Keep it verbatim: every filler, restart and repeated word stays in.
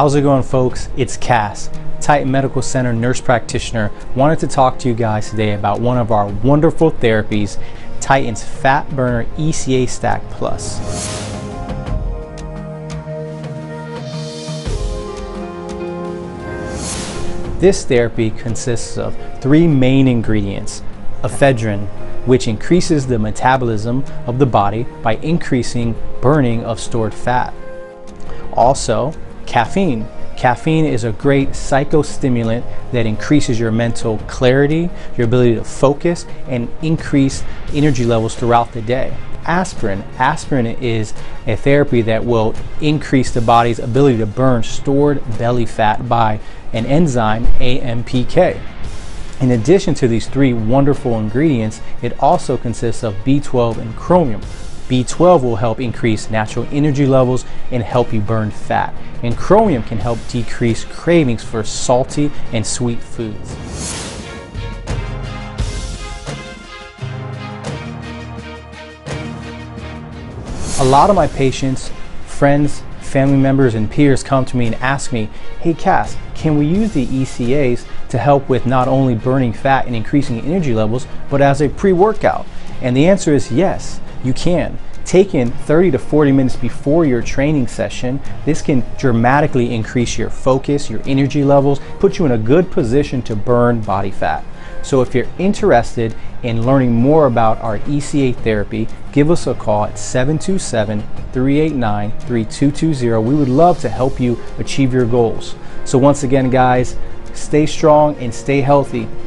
How's it going, folks? It's Cass, Titan Medical Center nurse practitioner. Wanted to talk to you guys today about one of our wonderful therapies, Titan's Fat Burner E C A Stack Plus. This therapy consists of three main ingredients: ephedrine, which increases the metabolism of the body by increasing burning of stored fat. Also, caffeine. Caffeine is a great psychostimulant that increases your mental clarity, your ability to focus, and increase energy levels throughout the day. Aspirin. Aspirin is a therapy that will increase the body's ability to burn stored belly fat by an enzyme, A M P K. In addition to these three wonderful ingredients, it also consists of B twelve and chromium. B twelve will help increase natural energy levels and help you burn fat. And chromium can help decrease cravings for salty and sweet foods. A lot of my patients, friends, family members, and peers come to me and ask me, "Hey Cass, can we use the E C As to help with not only burning fat and increasing energy levels, but as a pre-workout?" And the answer is yes, you can. Taken thirty to forty minutes before your training session, this can dramatically increase your focus, your energy levels, put you in a good position to burn body fat. So if you're interested in learning more about our E C A therapy, give us a call at seven two seven, three eight nine, three two two zero. We would love to help you achieve your goals. So once again, guys, stay strong and stay healthy.